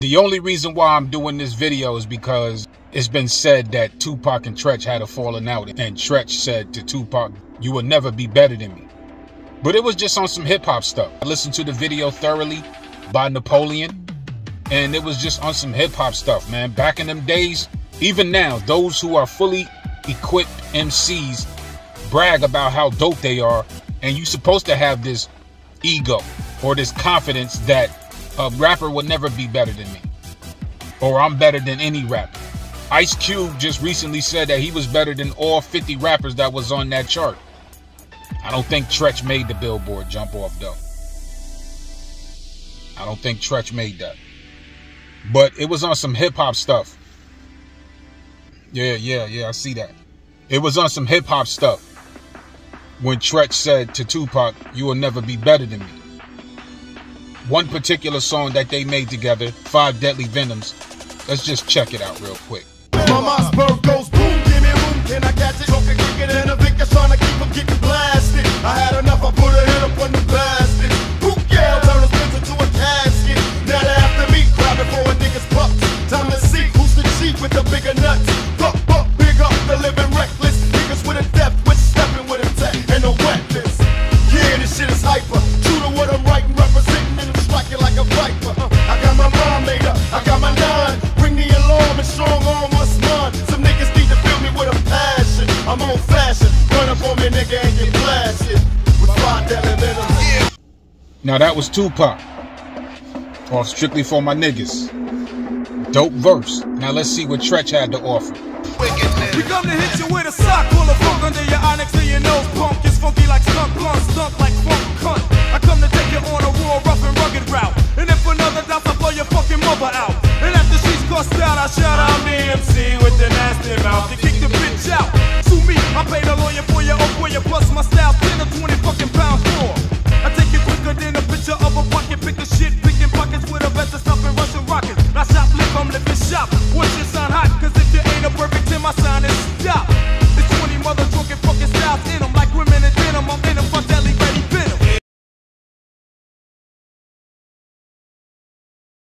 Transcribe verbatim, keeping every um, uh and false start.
The only reason why I'm doing this video is because it's been said that Tupac and Treach had a falling out, and Treach said to Tupac, "You will never be better than me." But it was just on some hip-hop stuff. I listened to the video thoroughly by Napoleon, and it was just on some hip-hop stuff, man. Back in them days, even now, those who are fully equipped M Cs brag about how dope they are, and you're supposed to have this ego or this confidence that a rapper would never be better than me, or I'm better than any rapper. Ice Cube just recently said that he was better than all fifty rappers that was on that chart. I don't think Treach made the Billboard jump off though. I don't think Treach made that. But it was on some hip-hop stuff. Yeah, yeah, yeah, I see that. It was on some hip-hop stuff when Treach said to Tupac, "You will never be better than me." One particular song that they made together, Five Deadly Venoms. Let's just check it out real quick. My Mossberg goes boom, give me room, can I catch it? Talking quicker than a Vickers, trying to keep them getting blasted. I had enough, I put a hit up on the bastard. Who cares? Turn a splinter to a casket. Now they after me, grabbing for a nigga's bucks. Time to see who's the chief with the bigger nuts. Buck, buck, big up, the living reckless. Niggas with a depth, with stepping with a tech and a wetness. Yeah, this shit is hyper. True to what I'm writing, representing, and I'm striking like a viper. Uh, I got my mind made up, I got my nine. Bring the alarm and strong arm what's mine. Some niggas need to fill me with a passion. I'm on fashion, run up on me, nigga, and get blasted with five deadly venoms. Now that was Tupac, off Strictly For My Niggas. Dope verse. Now let's see what Treach had to offer. We come to hit you with a sock full of funk under your onyx to your nose. Punk is funky like skunk, blunt, stunk like funk cunt. I come to take you on a raw, rough and rugged route. And if another doubts, I blow your fucking mother out. And after she's cussed out, I shout out the M C with the nasty mouth to kick the bitch out. Sue me, I paid a lawyer for your up for your plus